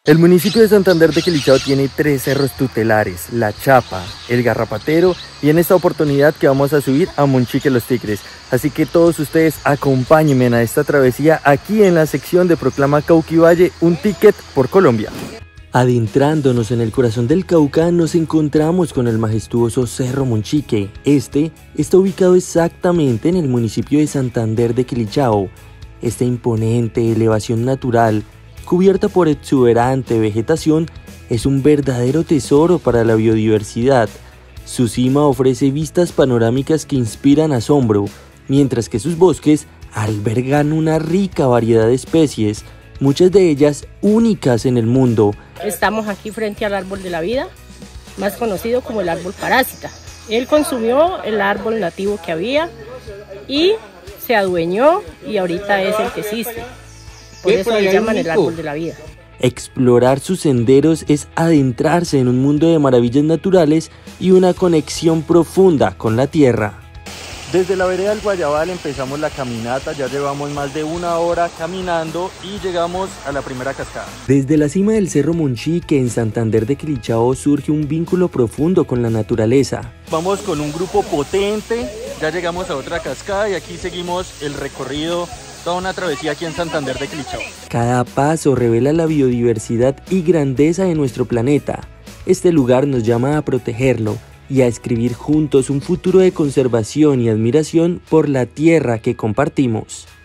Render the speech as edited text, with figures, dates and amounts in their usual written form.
El municipio de Santander de Quilichao tiene 3 cerros tutelares, La Chapa, El Garrapatero y en esta oportunidad que vamos a subir a Monchique Los Tigres. Así que todos ustedes acompáñenme a esta travesía aquí en la sección de Proclama Cauca y Valle, un ticket por Colombia. Adentrándonos en el corazón del Cauca nos encontramos con el majestuoso Cerro Monchique. Este está ubicado exactamente en el municipio de Santander de Quilichao. Esta imponente elevación natural, cubierta por exuberante vegetación, es un verdadero tesoro para la biodiversidad. Su cima ofrece vistas panorámicas que inspiran asombro, mientras que sus bosques albergan una rica variedad de especies, muchas de ellas únicas en el mundo. Estamos aquí frente al árbol de la vida, más conocido como el árbol parásita. Él consumió el árbol nativo que había y se adueñó y ahorita es el que existe. Por eso le llaman el árbol de la vida. Explorar sus senderos es adentrarse en un mundo de maravillas naturales y una conexión profunda con la tierra. Desde la vereda del Guayabal empezamos la caminata, ya llevamos más de 1 hora caminando y llegamos a la primera cascada. Desde la cima del Cerro Monchique en Santander de Quilichao surge un vínculo profundo con la naturaleza. Vamos con un grupo potente, ya llegamos a otra cascada y aquí seguimos el recorrido, toda una travesía aquí en Santander de Quilichao. Cada paso revela la biodiversidad y grandeza de nuestro planeta. Este lugar nos llama a protegerlo y a escribir juntos un futuro de conservación y admiración por la tierra que compartimos.